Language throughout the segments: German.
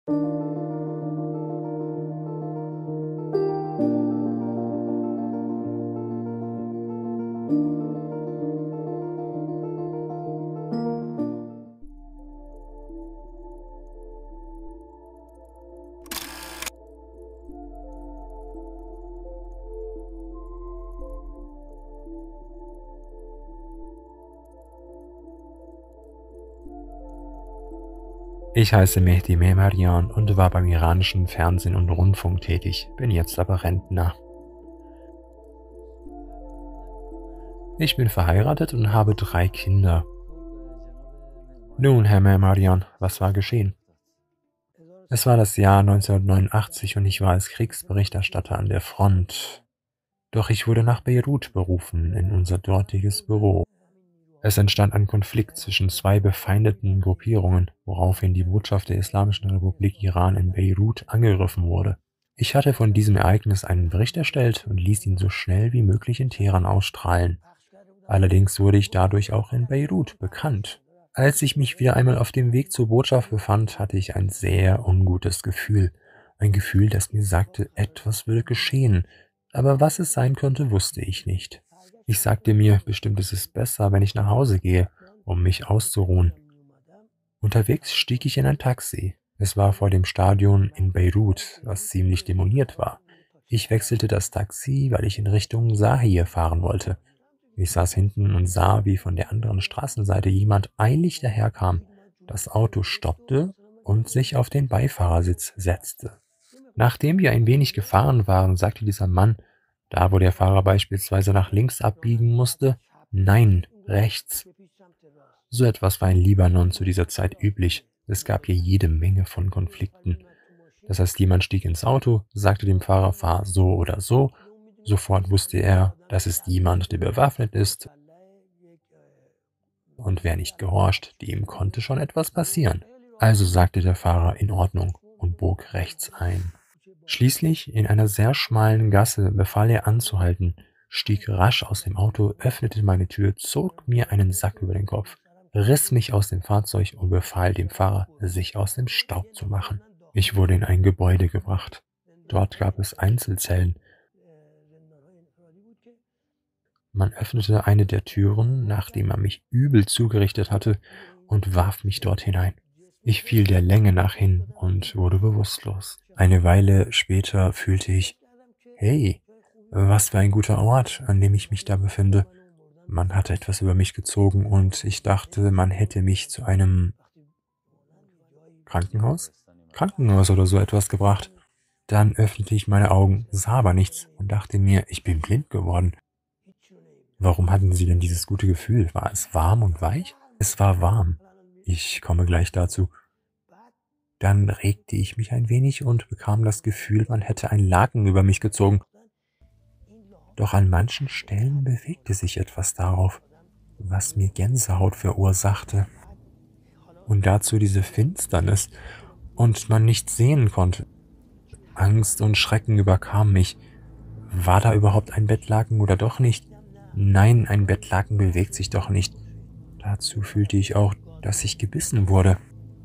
Ich heiße Mehdi Memarian und war beim iranischen Fernsehen und Rundfunk tätig, bin jetzt aber Rentner. Ich bin verheiratet und habe 3 Kinder. Nun, Herr Memarian, was war geschehen? Es war das Jahr 1989 und ich war als Kriegsberichterstatter an der Front. Doch ich wurde nach Beirut berufen, in unser dortiges Büro. Es entstand ein Konflikt zwischen 2 befeindeten Gruppierungen, woraufhin die Botschaft der Islamischen Republik Iran in Beirut angegriffen wurde. Ich hatte von diesem Ereignis einen Bericht erstellt und ließ ihn so schnell wie möglich in Teheran ausstrahlen. Allerdings wurde ich dadurch auch in Beirut bekannt. Als ich mich wieder einmal auf dem Weg zur Botschaft befand, hatte ich ein sehr ungutes Gefühl. Ein Gefühl, das mir sagte, etwas würde geschehen. Aber was es sein könnte, wusste ich nicht. Ich sagte mir, bestimmt ist es besser, wenn ich nach Hause gehe, um mich auszuruhen. Unterwegs stieg ich in ein Taxi. Es war vor dem Stadion in Beirut, was ziemlich demoliert war. Ich wechselte das Taxi, weil ich in Richtung Sahir fahren wollte. Ich saß hinten und sah, wie von der anderen Straßenseite jemand eilig daherkam. Das Auto stoppte und sich auf den Beifahrersitz setzte. Nachdem wir ein wenig gefahren waren, sagte dieser Mann, da wo der Fahrer beispielsweise nach links abbiegen musste, nein, rechts. So etwas war in Libanon zu dieser Zeit üblich. Es gab hier jede Menge von Konflikten. Das heißt, jemand stieg ins Auto, sagte dem Fahrer, fahr so oder so. Sofort wusste er, das ist jemand, der bewaffnet ist. Und wer nicht gehorcht, dem konnte schon etwas passieren. Also sagte der Fahrer in Ordnung und bog rechts ein. Schließlich, in einer sehr schmalen Gasse, befahl er anzuhalten, stieg rasch aus dem Auto, öffnete meine Tür, zog mir einen Sack über den Kopf, riss mich aus dem Fahrzeug und befahl dem Fahrer, sich aus dem Staub zu machen. Ich wurde in ein Gebäude gebracht. Dort gab es Einzelzellen. Man öffnete eine der Türen, nachdem er mich übel zugerichtet hatte, und warf mich dort hinein. Ich fiel der Länge nach hin und wurde bewusstlos. Eine Weile später fühlte ich, hey, was für ein guter Ort, an dem ich mich da befinde. Man hatte etwas über mich gezogen und ich dachte, man hätte mich zu einem Krankenhaus oder so etwas gebracht. Dann öffnete ich meine Augen, sah aber nichts und dachte mir, ich bin blind geworden. Warum hatten Sie denn dieses gute Gefühl? War es warm und weich? Es war warm. Ich komme gleich dazu. Dann regte ich mich ein wenig und bekam das Gefühl, man hätte ein Laken über mich gezogen. Doch an manchen Stellen bewegte sich etwas darauf, was mir Gänsehaut verursachte. Und dazu diese Finsternis und man nichts sehen konnte. Angst und Schrecken überkam mich. War da überhaupt ein Bettlaken oder doch nicht? Nein, ein Bettlaken bewegt sich doch nicht. Dazu fühlte ich auch, dass ich gebissen wurde.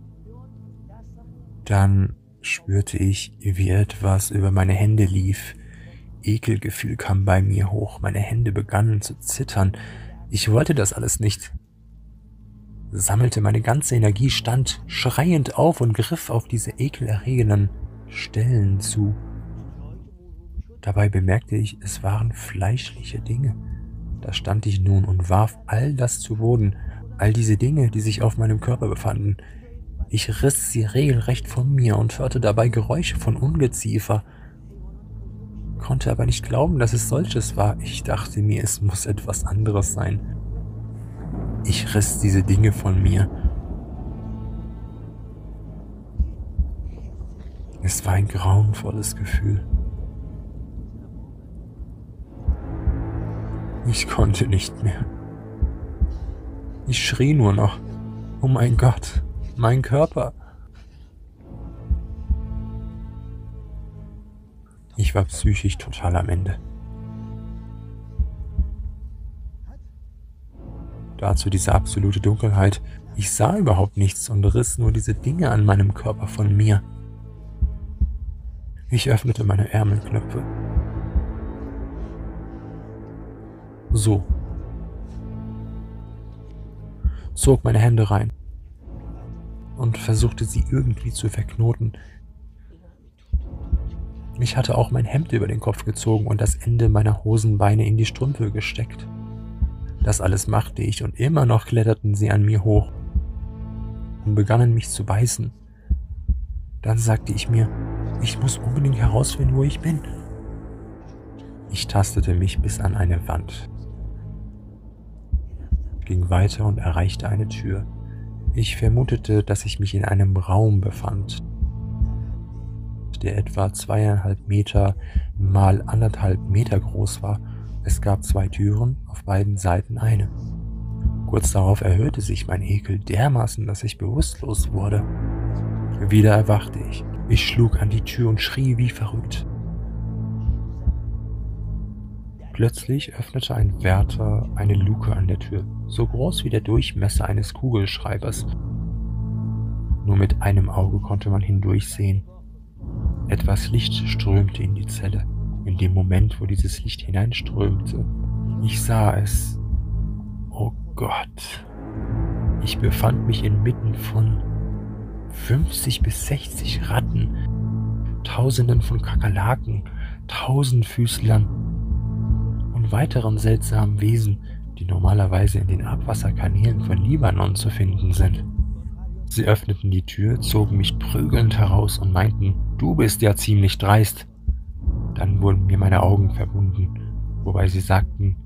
Dann spürte ich, wie etwas über meine Hände lief. Ekelgefühl kam bei mir hoch, meine Hände begannen zu zittern. Ich wollte das alles nicht. Sammelte meine ganze Energie, stand schreiend auf und griff auf diese ekelerregenden Stellen zu. Dabei bemerkte ich, es waren fleischliche Dinge. Da stand ich nun und warf all das zu Boden, all diese Dinge, die sich auf meinem Körper befanden. Ich riss sie regelrecht von mir und hörte dabei Geräusche von Ungeziefer, konnte aber nicht glauben, dass es solches war. Ich dachte mir, es muss etwas anderes sein. Ich riss diese Dinge von mir. Es war ein grauenvolles Gefühl. Ich konnte nicht mehr. Ich schrie nur noch, oh mein Gott, mein Körper. Ich war psychisch total am Ende. Dazu diese absolute Dunkelheit. Ich sah überhaupt nichts und riss nur diese Dinge an meinem Körper von mir. Ich öffnete meine Ärmelknöpfe. So, zog meine Hände rein und versuchte sie irgendwie zu verknoten. Ich hatte auch mein Hemd über den Kopf gezogen und das Ende meiner Hosenbeine in die Strümpfe gesteckt. Das alles machte ich und immer noch kletterten sie an mir hoch und begannen mich zu beißen. Dann sagte ich mir, ich muss unbedingt herausfinden, wo ich bin. Ich tastete mich bis an eine Wand, ging weiter und erreichte eine Tür. Ich vermutete, dass ich mich in einem Raum befand, der etwa 2,5 Meter mal 1,5 Meter groß war. Es gab 2 Türen, auf beiden Seiten eine. Kurz darauf erhöhte sich mein Ekel dermaßen, dass ich bewusstlos wurde. Wieder erwachte ich. Ich schlug an die Tür und schrie wie verrückt. Plötzlich öffnete ein Wärter eine Luke an der Tür, so groß wie der Durchmesser eines Kugelschreibers. Nur mit einem Auge konnte man hindurchsehen. Etwas Licht strömte in die Zelle. In dem Moment, wo dieses Licht hineinströmte, ich sah es. Oh Gott. Ich befand mich inmitten von 50 bis 60 Ratten, Tausenden von Kakerlaken, Tausendfüßlern und weiteren seltsamen Wesen, die normalerweise in den Abwasserkanälen von Libanon zu finden sind. Sie öffneten die Tür, zogen mich prügelnd heraus und meinten, du bist ja ziemlich dreist. Dann wurden mir meine Augen verbunden, wobei sie sagten,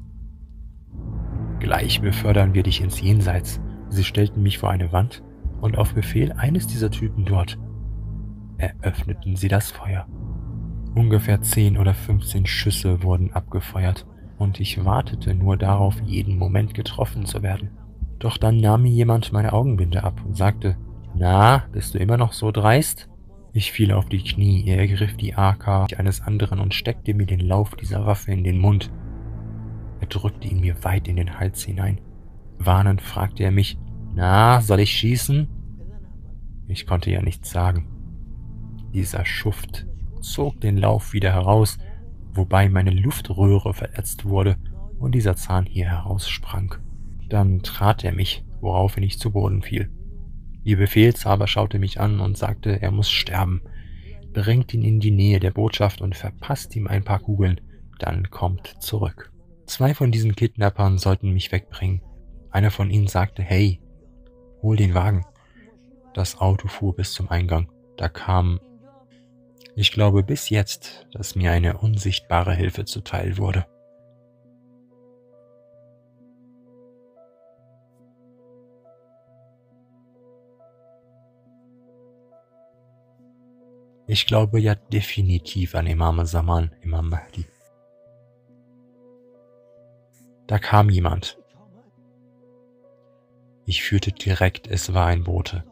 gleich befördern wir dich ins Jenseits. Sie stellten mich vor eine Wand und auf Befehl eines dieser Typen dort eröffneten sie das Feuer. Ungefähr 10 oder 15 Schüsse wurden abgefeuert und ich wartete nur darauf, jeden Moment getroffen zu werden. Doch dann nahm mir jemand meine Augenbinde ab und sagte, na, bist du immer noch so dreist? Ich fiel auf die Knie, er ergriff die AK eines anderen und steckte mir den Lauf dieser Waffe in den Mund. Er drückte ihn mir weit in den Hals hinein. Warnend fragte er mich, na, soll ich schießen? Ich konnte ja nichts sagen. Dieser Schuft zog den Lauf wieder heraus, wobei meine Luftröhre verätzt wurde und dieser Zahn hier heraussprang. Dann trat er mich, woraufhin ich zu Boden fiel. Ihr Befehlshaber schaute mich an und sagte, er muss sterben. Bringt ihn in die Nähe der Botschaft und verpasst ihm ein paar Kugeln, dann kommt zurück. 2 von diesen Kidnappern sollten mich wegbringen. Einer von ihnen sagte, hey, hol den Wagen. Das Auto fuhr bis zum Eingang. Da kam, ich glaube bis jetzt, dass mir eine unsichtbare Hilfe zuteil wurde. Ich glaube ja definitiv an Imam Zaman, Imam Mahdi. Da kam jemand. Ich fühlte direkt, es war ein Bote.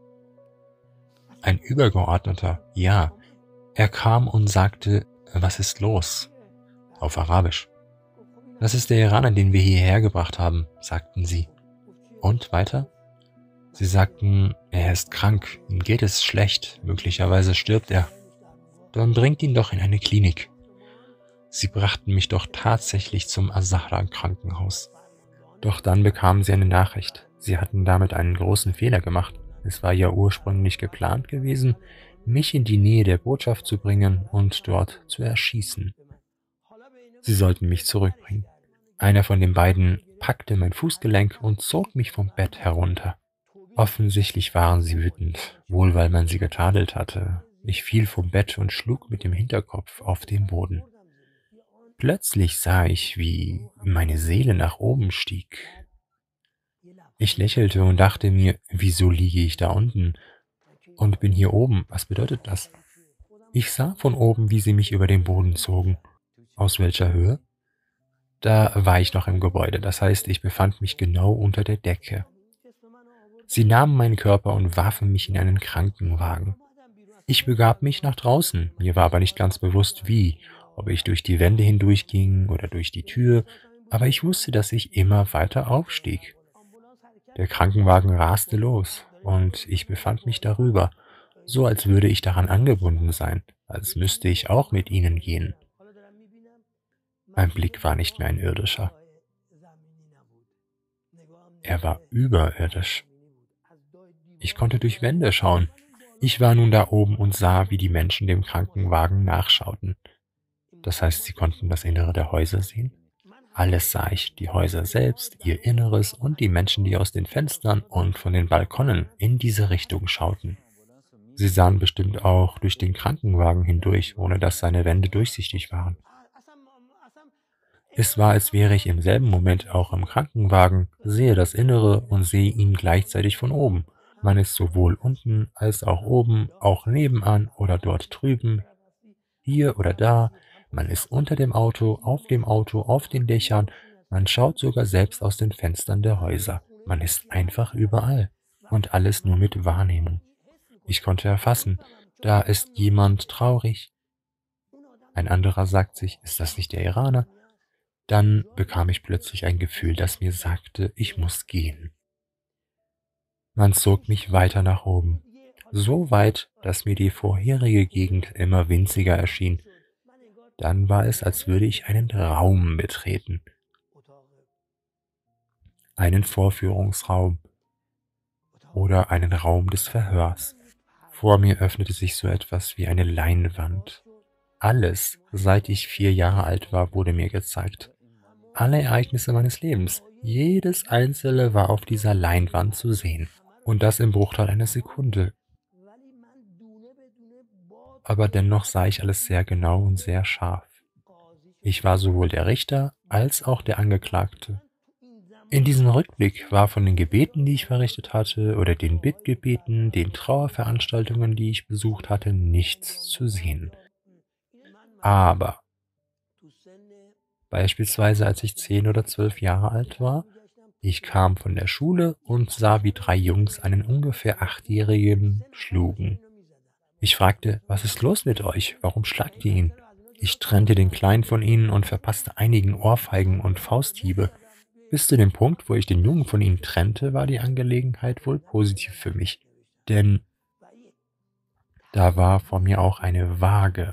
Ein Übergeordneter, ja. Er kam und sagte, was ist los? Auf Arabisch. Das ist der Iraner, den wir hierher gebracht haben, sagten sie. Und weiter? Sie sagten, er ist krank, ihm geht es schlecht, möglicherweise stirbt er. Dann bringt ihn doch in eine Klinik. Sie brachten mich doch tatsächlich zum Azahra-Krankenhaus. Doch dann bekamen sie eine Nachricht. Sie hatten damit einen großen Fehler gemacht. Es war ja ursprünglich geplant gewesen, mich in die Nähe der Botschaft zu bringen und dort zu erschießen. Sie sollten mich zurückbringen. Einer von den beiden packte mein Fußgelenk und zog mich vom Bett herunter. Offensichtlich waren sie wütend, wohl weil man sie getadelt hatte. Ich fiel vom Bett und schlug mit dem Hinterkopf auf den Boden. Plötzlich sah ich, wie meine Seele nach oben stieg. Ich lächelte und dachte mir, wieso liege ich da unten und bin hier oben? Was bedeutet das? Ich sah von oben, wie sie mich über den Boden zogen. Aus welcher Höhe? Da war ich noch im Gebäude, das heißt, ich befand mich genau unter der Decke. Sie nahmen meinen Körper und warfen mich in einen Krankenwagen. Ich begab mich nach draußen, mir war aber nicht ganz bewusst wie, ob ich durch die Wände hindurchging oder durch die Tür, aber ich wusste, dass ich immer weiter aufstieg. Der Krankenwagen raste los und ich befand mich darüber, so als würde ich daran angebunden sein, als müsste ich auch mit ihnen gehen. Mein Blick war nicht mehr ein irdischer, er war überirdisch. Ich konnte durch Wände schauen. Ich war nun da oben und sah, wie die Menschen dem Krankenwagen nachschauten. Das heißt, sie konnten das Innere der Häuser sehen? Alles sah ich, die Häuser selbst, ihr Inneres und die Menschen, die aus den Fenstern und von den Balkonen in diese Richtung schauten. Sie sahen bestimmt auch durch den Krankenwagen hindurch, ohne dass seine Wände durchsichtig waren. Es war, als wäre ich im selben Moment auch im Krankenwagen, sehe das Innere und sehe ihn gleichzeitig von oben. Man ist sowohl unten als auch oben, auch nebenan oder dort drüben, hier oder da. Man ist unter dem Auto, auf den Dächern. Man schaut sogar selbst aus den Fenstern der Häuser. Man ist einfach überall. Und alles nur mit Wahrnehmung. Ich konnte erfassen, da ist jemand traurig. Ein anderer sagt sich, ist das nicht der Iraner? Dann bekam ich plötzlich ein Gefühl, das mir sagte, ich muss gehen. Man zog mich weiter nach oben, so weit, dass mir die vorherige Gegend immer winziger erschien. Dann war es, als würde ich einen Raum betreten, einen Vorführungsraum oder einen Raum des Verhörs. Vor mir öffnete sich so etwas wie eine Leinwand. Alles, seit ich 4 Jahre alt war, wurde mir gezeigt. Alle Ereignisse meines Lebens, jedes einzelne war auf dieser Leinwand zu sehen. Und das im Bruchteil einer Sekunde. Aber dennoch sah ich alles sehr genau und sehr scharf. Ich war sowohl der Richter als auch der Angeklagte. In diesem Rückblick war von den Gebeten, die ich verrichtet hatte, oder den Bittgebeten, den Trauerveranstaltungen, die ich besucht hatte, nichts zu sehen. Aber beispielsweise als ich 10 oder 12 Jahre alt war, ich kam von der Schule und sah, wie 3 Jungs einen ungefähr 8-Jährigen schlugen. Ich fragte, was ist los mit euch? Warum schlagt ihr ihn? Ich trennte den Kleinen von ihnen und verpasste einigen Ohrfeigen und Fausthiebe. Bis zu dem Punkt, wo ich den Jungen von ihnen trennte, war die Angelegenheit wohl positiv für mich. Denn da war vor mir auch eine Waage.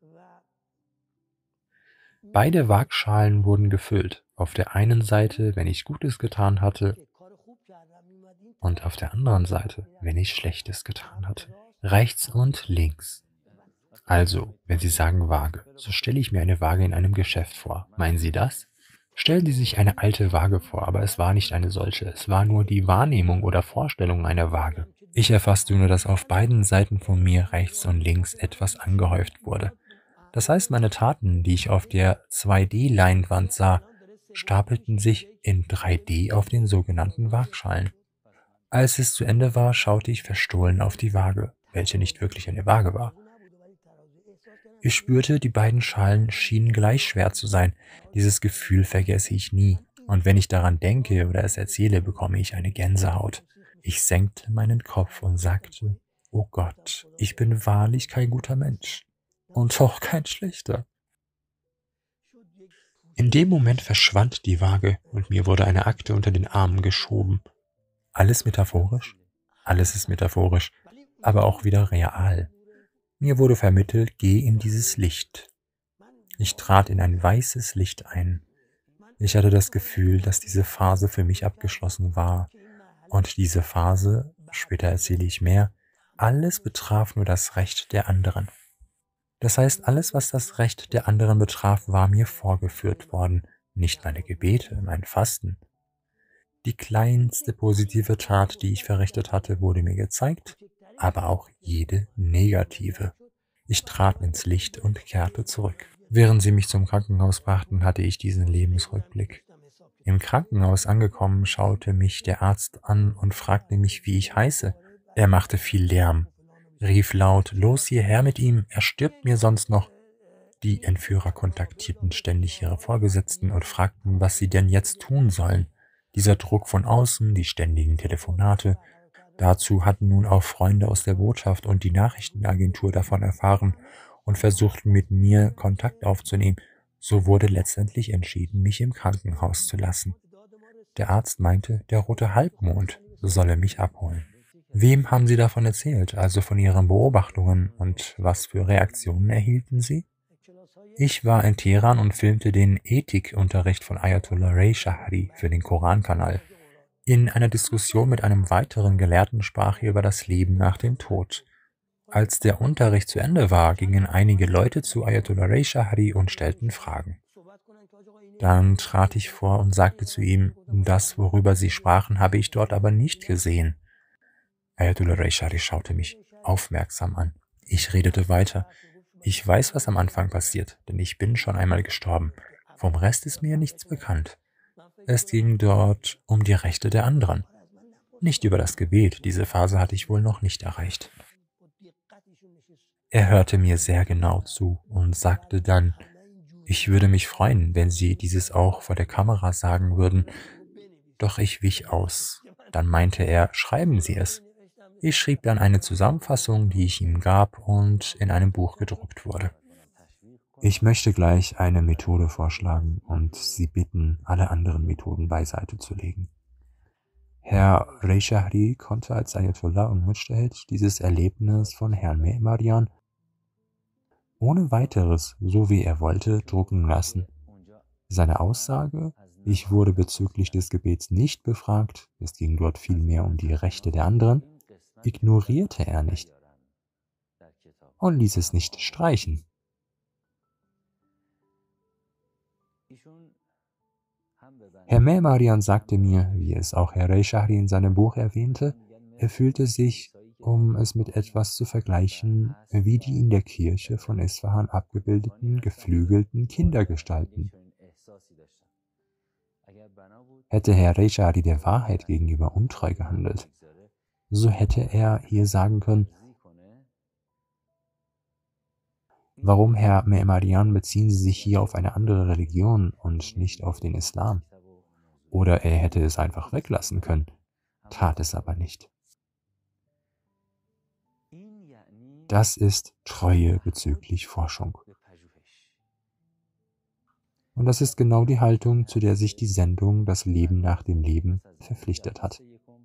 Beide Waagschalen wurden gefüllt. Auf der einen Seite, wenn ich Gutes getan hatte, und auf der anderen Seite, wenn ich Schlechtes getan hatte. Rechts und links. Also, wenn Sie sagen Waage, so stelle ich mir eine Waage in einem Geschäft vor. Meinen Sie das? Stellen Sie sich eine alte Waage vor, aber es war nicht eine solche, es war nur die Wahrnehmung oder Vorstellung einer Waage. Ich erfasste nur, dass auf beiden Seiten von mir rechts und links etwas angehäuft wurde. Das heißt, meine Taten, die ich auf der 2D-Leinwand sah, stapelten sich in 3D auf den sogenannten Waagschalen. Als es zu Ende war, schaute ich verstohlen auf die Waage, welche nicht wirklich eine Waage war. Ich spürte, die beiden Schalen schienen gleich schwer zu sein. Dieses Gefühl vergesse ich nie. Und wenn ich daran denke oder es erzähle, bekomme ich eine Gänsehaut. Ich senkte meinen Kopf und sagte, oh Gott, ich bin wahrlich kein guter Mensch. Und auch kein schlechter. In dem Moment verschwand die Waage und mir wurde eine Akte unter den Armen geschoben. Alles metaphorisch? Alles ist metaphorisch, aber auch wieder real. Mir wurde vermittelt, geh in dieses Licht. Ich trat in ein weißes Licht ein. Ich hatte das Gefühl, dass diese Phase für mich abgeschlossen war. Und diese Phase, später erzähle ich mehr, alles betraf nur das Recht der anderen. Das heißt, alles, was das Recht der anderen betraf, war mir vorgeführt worden, nicht meine Gebete, mein Fasten. Die kleinste positive Tat, die ich verrichtet hatte, wurde mir gezeigt, aber auch jede negative. Ich trat ins Licht und kehrte zurück. Während sie mich zum Krankenhaus brachten, hatte ich diesen Lebensrückblick. Im Krankenhaus angekommen, schaute mich der Arzt an und fragte mich, wie ich heiße. Er machte viel Lärm, rief laut, los hierher mit ihm, er stirbt mir sonst noch. Die Entführer kontaktierten ständig ihre Vorgesetzten und fragten, was sie denn jetzt tun sollen. Dieser Druck von außen, die ständigen Telefonate. Dazu hatten nun auch Freunde aus der Botschaft und die Nachrichtenagentur davon erfahren und versuchten mit mir Kontakt aufzunehmen. So wurde letztendlich entschieden, mich im Krankenhaus zu lassen. Der Arzt meinte, der rote Halbmond solle mich abholen. Wem haben Sie davon erzählt, also von Ihren Beobachtungen, und was für Reaktionen erhielten Sie? Ich war in Teheran und filmte den Ethikunterricht von Ayatollah Ray Shahri für den Korankanal. In einer Diskussion mit einem weiteren Gelehrten sprach er über das Leben nach dem Tod. Als der Unterricht zu Ende war, gingen einige Leute zu Ayatollah Ray Shahri und stellten Fragen. Dann trat ich vor und sagte zu ihm, das, worüber Sie sprachen, habe ich dort aber nicht gesehen. Ayatollah Ray Shahri schaute mich aufmerksam an. Ich redete weiter. Ich weiß, was am Anfang passiert, denn ich bin schon einmal gestorben. Vom Rest ist mir nichts bekannt. Es ging dort um die Rechte der anderen, nicht über das Gebet. Diese Phase hatte ich wohl noch nicht erreicht. Er hörte mir sehr genau zu und sagte dann, ich würde mich freuen, wenn Sie dieses auch vor der Kamera sagen würden, doch ich wich aus. Dann meinte er, schreiben Sie es. Ich schrieb dann eine Zusammenfassung, die ich ihm gab und in einem Buch gedruckt wurde. Ich möchte gleich eine Methode vorschlagen und Sie bitten, alle anderen Methoden beiseite zu legen. Herr Ray Shahri konnte als Ayatollah und Mujtahid dieses Erlebnis von Herrn Me'marian ohne weiteres, so wie er wollte, drucken lassen. Seine Aussage, ich wurde bezüglich des Gebets nicht befragt, es ging dort vielmehr um die Rechte der anderen, ignorierte er nicht und ließ es nicht streichen. Herr Me'marian sagte mir, wie es auch Herr Ray Shahri in seinem Buch erwähnte, er fühlte sich, um es mit etwas zu vergleichen, wie die in der Kirche von Isfahan abgebildeten, geflügelten Kindergestalten. Hätte Herr Ray Shahri der Wahrheit gegenüber untreu gehandelt, so hätte er hier sagen können, warum, Herr Me'marian, beziehen Sie sich hier auf eine andere Religion und nicht auf den Islam? Oder er hätte es einfach weglassen können, tat es aber nicht. Das ist Treue bezüglich Forschung. Und das ist genau die Haltung, zu der sich die Sendung Das Leben nach dem Leben verpflichtet hat.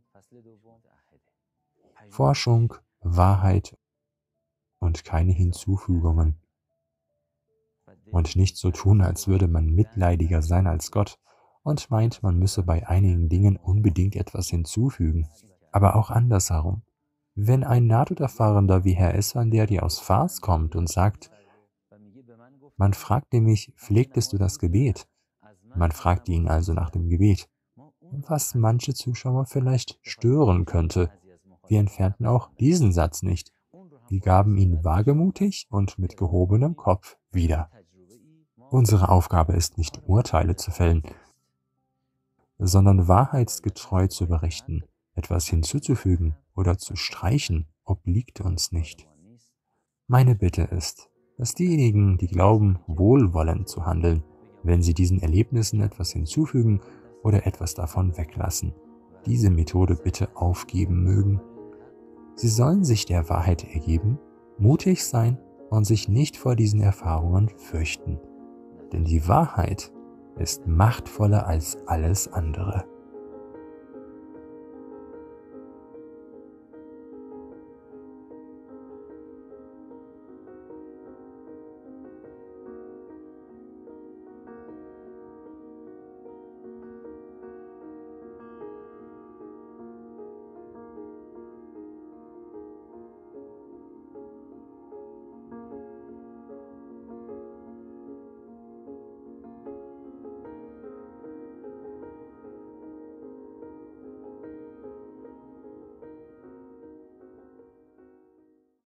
Forschung, Wahrheit und keine Hinzufügungen. Und nicht so tun, als würde man mitleidiger sein als Gott und meint, man müsse bei einigen Dingen unbedingt etwas hinzufügen. Aber auch andersherum. Wenn ein Nahtoderfahrender wie Herr Esfandiari aus Fars kommt und sagt, man fragte mich, pflegtest du das Gebet? Man fragte ihn also nach dem Gebet, was manche Zuschauer vielleicht stören könnte. Wir entfernten auch diesen Satz nicht. Wir gaben ihn wagemutig und mit gehobenem Kopf wieder. Unsere Aufgabe ist nicht, Urteile zu fällen, sondern wahrheitsgetreu zu berichten. Etwas hinzuzufügen oder zu streichen obliegt uns nicht. Meine Bitte ist, dass diejenigen, die glauben, wohlwollend zu handeln, wenn sie diesen Erlebnissen etwas hinzufügen oder etwas davon weglassen, diese Methode bitte aufgeben mögen. Sie sollen sich der Wahrheit ergeben, mutig sein und sich nicht vor diesen Erfahrungen fürchten. Denn die Wahrheit ist machtvoller als alles andere.